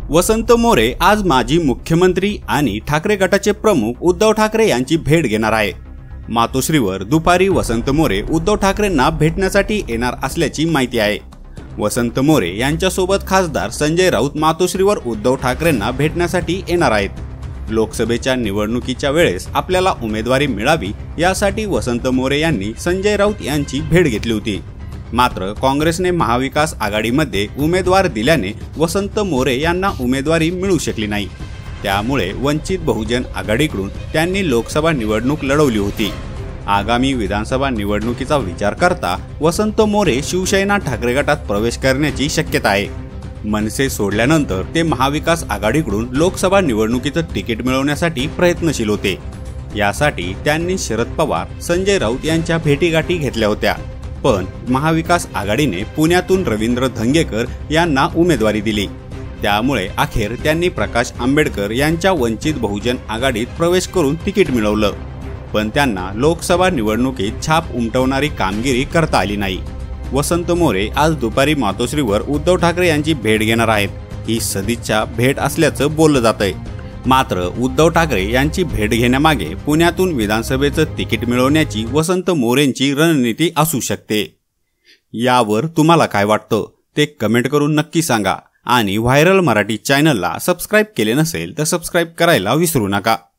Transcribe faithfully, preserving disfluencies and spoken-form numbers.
वसंत मोरे आज माजी मुख्यमंत्री आणि ठाकरे गटाचे प्रमुख उद्धव ठाकरे यांची भेट घेणार आहे। मातोश्रीवर दुपारी वसंत मोरे उद्धव ठाकरेंना भेटण्यासाठी येणार असल्याची माहिती आहे। वसंत मोरे यांच्यासोबत खासदार संजय राऊत मातोश्रीवर उद्धव ठाकरेंना भेटण्यासाठी येणार आहेत। लोकसभेच्या निवडणुकीच्या वेळेस आपल्याला उमेदवारी मिळावी यासाठी वसंत मोरे यांनी संजय राऊत यांची भेट घेतली होती। मात्र काँग्रेसने महाविकास आघाडीमध्ये उमेदवार दिल्याने वसंत मोरे यांना उमेदवारी मिळू शकली नाही। त्यामुळे वंचित बहुजन आघाडीकडून त्यांनी लोकसभा निवडणूक लढवली होती। आगामी विधानसभा निवडणुकीचा विचार करता वसंत मोरे शिवसेना ठाकरे गटात प्रवेश करण्याची शक्यता आहे। मनसे सोडल्यानंतर ते महाविकास आघाडीकडून लोकसभा निवडणुकीचं तिकीट मिळवण्यासाठी प्रयत्नशील होते। यासाठी त्यांनी शरद पवार, संजय राऊत यांच्या भेटीगाठी घेतल्या होत्या, पण महाविकास आघाडीने पुण्यातून रवींद्र धंगेकर यांना उमेदवारी दिली। त्यामुळे अखेर त्यांनी प्रकाश आंबेडकर यांच्या वंचित बहुजन आघाडीत प्रवेश करून तिकीट मिळवलं, पण त्यांना लोकसभा निवडणुकीत छाप उमटवणारी कामगिरी करता आली नाही। वसंत मोरे आज दुपारी मातोश्रीवर उद्धव ठाकरे यांची भेट घेणार आहेत। ही सदिच्छा भेट असल्याचं बोललं जातंय। मात्र उद्धव ठाकरे यांची भेट घेण्यामागे पुण्यातून विधानसभेचं तिकीट मिळवण्याची वसंत मोरेंची रणनीती असू शकते। यावर तुम्हाला काय वाटतं ते कमेंट करून नक्की सांगा आणि व्हायरल मराठी चॅनलला सबस्क्राईब केले नसेल तर सबस्क्राईब करायला विसरू नका।